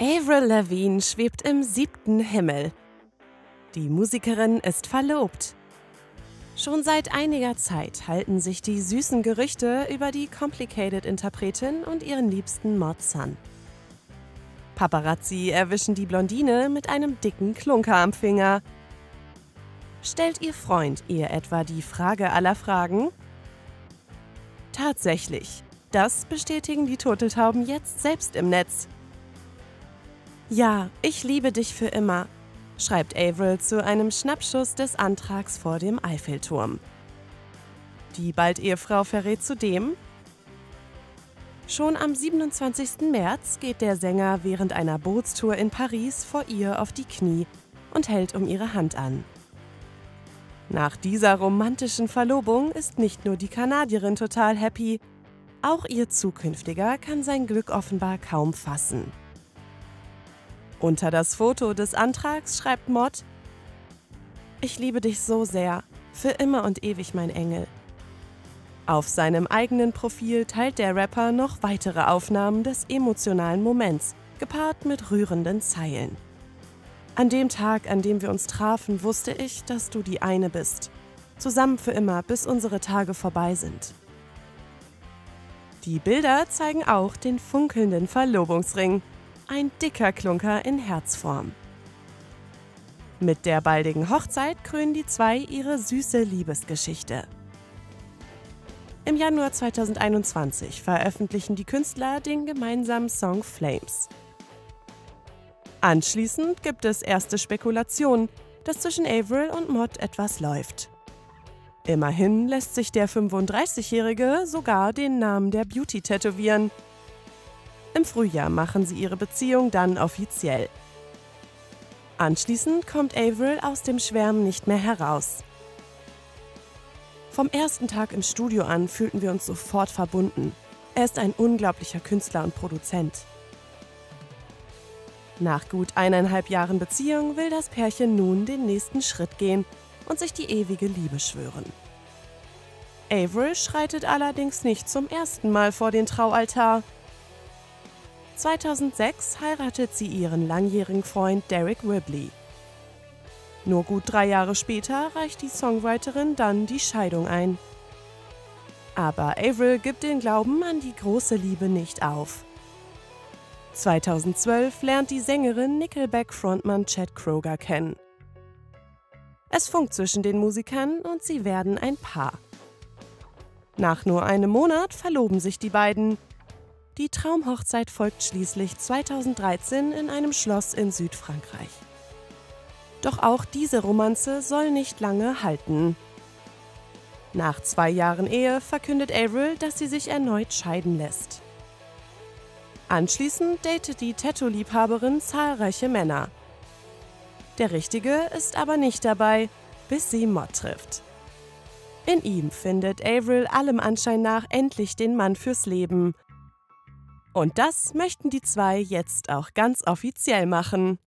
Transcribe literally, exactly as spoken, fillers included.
Avril Lavigne schwebt im siebten Himmel. Die Musikerin ist verlobt. Schon seit einiger Zeit halten sich die süßen Gerüchte über die Complicated-Interpretin und ihren liebsten Mod Sun. Paparazzi erwischen die Blondine mit einem dicken Klunker am Finger. Stellt ihr Freund ihr etwa die Frage aller Fragen? Tatsächlich, das bestätigen die Turteltauben jetzt selbst im Netz. Ja, ich liebe dich für immer, schreibt Avril zu einem Schnappschuss des Antrags vor dem Eiffelturm. Die Bald-Ehefrau verrät zudem: Schon am siebenundzwanzigsten März geht der Sänger während einer Bootstour in Paris vor ihr auf die Knie und hält um ihre Hand an. Nach dieser romantischen Verlobung ist nicht nur die Kanadierin total happy, auch ihr Zukünftiger kann sein Glück offenbar kaum fassen. Unter das Foto des Antrags schreibt Mod: Ich liebe dich so sehr, für immer und ewig, mein Engel. Auf seinem eigenen Profil teilt der Rapper noch weitere Aufnahmen des emotionalen Moments, gepaart mit rührenden Zeilen. An dem Tag, an dem wir uns trafen, wusste ich, dass du die eine bist. Zusammen für immer, bis unsere Tage vorbei sind. Die Bilder zeigen auch den funkelnden Verlobungsring. Ein dicker Klunker in Herzform. Mit der baldigen Hochzeit krönen die zwei ihre süße Liebesgeschichte. Im Januar zweitausendeinundzwanzig veröffentlichen die Künstler den gemeinsamen Song Flames. Anschließend gibt es erste Spekulationen, dass zwischen Avril und Mod etwas läuft. Immerhin lässt sich der fünfunddreißigjährige sogar den Namen der Beauty tätowieren. Im Frühjahr machen sie ihre Beziehung dann offiziell. Anschließend kommt Avril aus dem Schwärmen nicht mehr heraus. Vom ersten Tag im Studio an fühlten wir uns sofort verbunden. Er ist ein unglaublicher Künstler und Produzent. Nach gut eineinhalb Jahren Beziehung will das Pärchen nun den nächsten Schritt gehen und sich die ewige Liebe schwören. Avril schreitet allerdings nicht zum ersten Mal vor den Traualtar. zweitausendsechs heiratet sie ihren langjährigen Freund Deryck Whibley. Nur gut drei Jahre später reicht die Songwriterin dann die Scheidung ein. Aber Avril gibt den Glauben an die große Liebe nicht auf. zweitausendzwölf lernt die Sängerin Nickelback-Frontmann Chad Kroeger kennen. Es funkt zwischen den Musikern und sie werden ein Paar. Nach nur einem Monat verloben sich die beiden. Die Traumhochzeit folgt schließlich zweitausenddreizehn in einem Schloss in Südfrankreich. Doch auch diese Romanze soll nicht lange halten. Nach zwei Jahren Ehe verkündet Avril, dass sie sich erneut scheiden lässt. Anschließend datet die Tattoo-Liebhaberin zahlreiche Männer. Der Richtige ist aber nicht dabei, bis sie Mod trifft. In ihm findet Avril allem Anschein nach endlich den Mann fürs Leben. Und das möchten die zwei jetzt auch ganz offiziell machen.